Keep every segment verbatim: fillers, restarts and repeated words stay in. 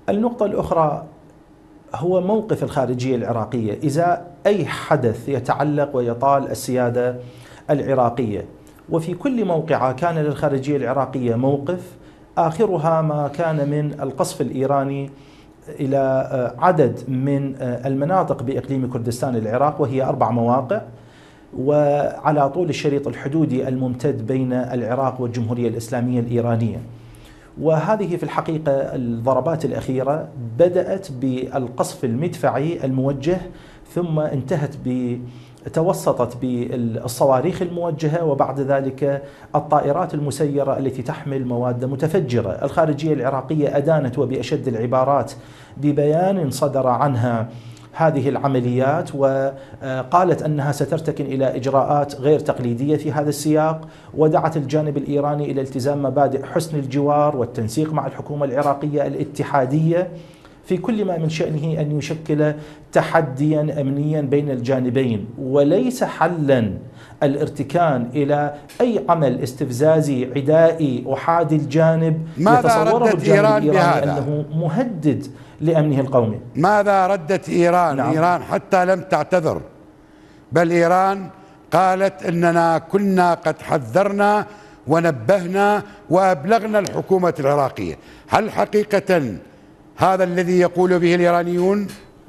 النقطة الأخرى هو موقف الخارجية العراقية إزاء أي حدث يتعلق ويطال السيادة العراقية. وفي كل موقعة كان للخارجية العراقية موقف، آخرها ما كان من القصف الإيراني إلى عدد من المناطق بإقليم كردستان العراق، وهي أربع مواقع، وعلى طول الشريط الحدودي الممتد بين العراق والجمهورية الإسلامية الإيرانية. وهذه في الحقيقة الضربات الأخيرة بدأت بالقصف المدفعي الموجه، ثم انتهت ب توسطت بالصواريخ الموجهة، وبعد ذلك الطائرات المسيرة التي تحمل مواد متفجرة. الخارجية العراقية أدانت وبأشد العبارات ببيان صدر عنها هذه العمليات، وقالت أنها سترتكن إلى إجراءات غير تقليدية في هذا السياق، ودعت الجانب الإيراني إلى التزام مبادئ حسن الجوار والتنسيق مع الحكومة العراقية الاتحادية في كل ما من شأنه أن يشكل تحديا أمنيا بين الجانبين، وليس حلا الارتكان إلى أي عمل استفزازي عدائي أحادي الجانب يتصوره الجانب الإيراني أنه مهدد لأمنه القومي. ماذا ردت إيران؟ نعم. إيران حتى لم تعتذر، بل إيران قالت أننا كنا قد حذرنا ونبهنا وأبلغنا الحكومة العراقية. هل حقيقة هذا الذي يقول به الإيرانيون؟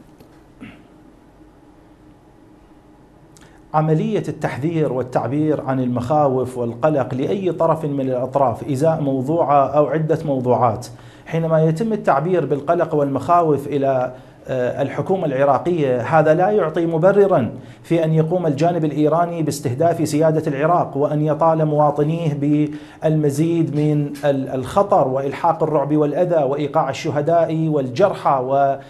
عملية التحذير والتعبير عن المخاوف والقلق لأي طرف من الأطراف إزاء موضوع أو عدة موضوعات، حينما يتم التعبير بالقلق والمخاوف إلى الحكومة العراقية، هذا لا يعطي مبررا في أن يقوم الجانب الإيراني باستهداف سيادة العراق وأن يطال مواطنيه بالمزيد من الخطر وإلحاق الرعب والأذى وإيقاع الشهداء والجرحى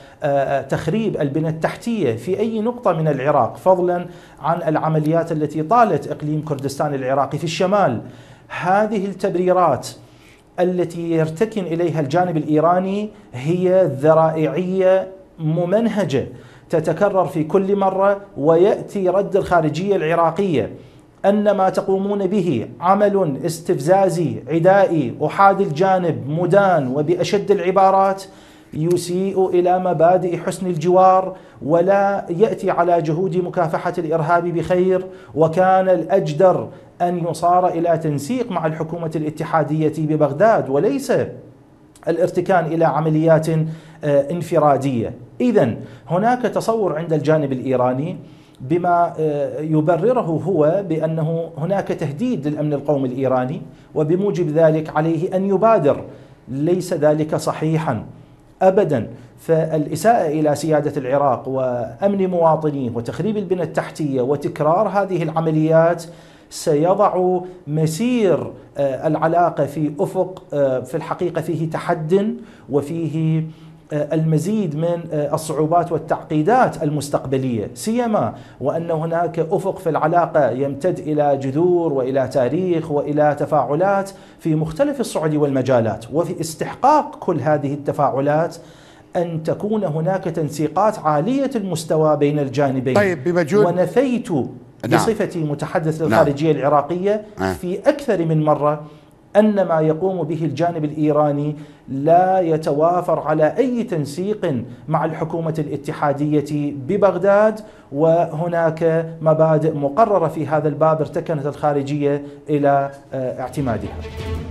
وتخريب البنى التحتية في أي نقطة من العراق، فضلا عن العمليات التي طالت إقليم كردستان العراقي في الشمال. هذه التبريرات التي يرتكن إليها الجانب الإيراني هي ذرائعية ممنهجة تتكرر في كل مرة، ويأتي رد الخارجية العراقية أن ما تقومون به عمل استفزازي عدائي أحادي الجانب مدان وبأشد العبارات يسيء إلى مبادئ حسن الجوار ولا يأتي على جهود مكافحة الإرهاب بخير، وكان الأجدر أن يصار إلى تنسيق مع الحكومة الاتحادية ببغداد وليس الارتكان إلى عمليات انفرادية. إذن هناك تصور عند الجانب الإيراني بما يبرره هو بأنه هناك تهديد للأمن القومي الإيراني، وبموجب ذلك عليه أن يبادر. ليس ذلك صحيحا أبدا، فالإساءة إلى سيادة العراق وأمن مواطنيه وتخريب البنى التحتية وتكرار هذه العمليات سيضع مسير العلاقة في أفق في الحقيقة فيه تحد وفيه المزيد من الصعوبات والتعقيدات المستقبلية، سيما وأن هناك أفق في العلاقة يمتد إلى جذور وإلى تاريخ وإلى تفاعلات في مختلف الصعد والمجالات. وفي استحقاق كل هذه التفاعلات أن تكون هناك تنسيقات عالية المستوى بين الجانبين. طيب بمجهود ونفيت بصفتي متحدث للخارجية العراقية في أكثر من مرة أن ما يقوم به الجانب الإيراني لا يتوافر على أي تنسيق مع الحكومة الاتحادية ببغداد، وهناك مبادئ مقررة في هذا الباب ارتكنت الخارجية إلى اعتمادها.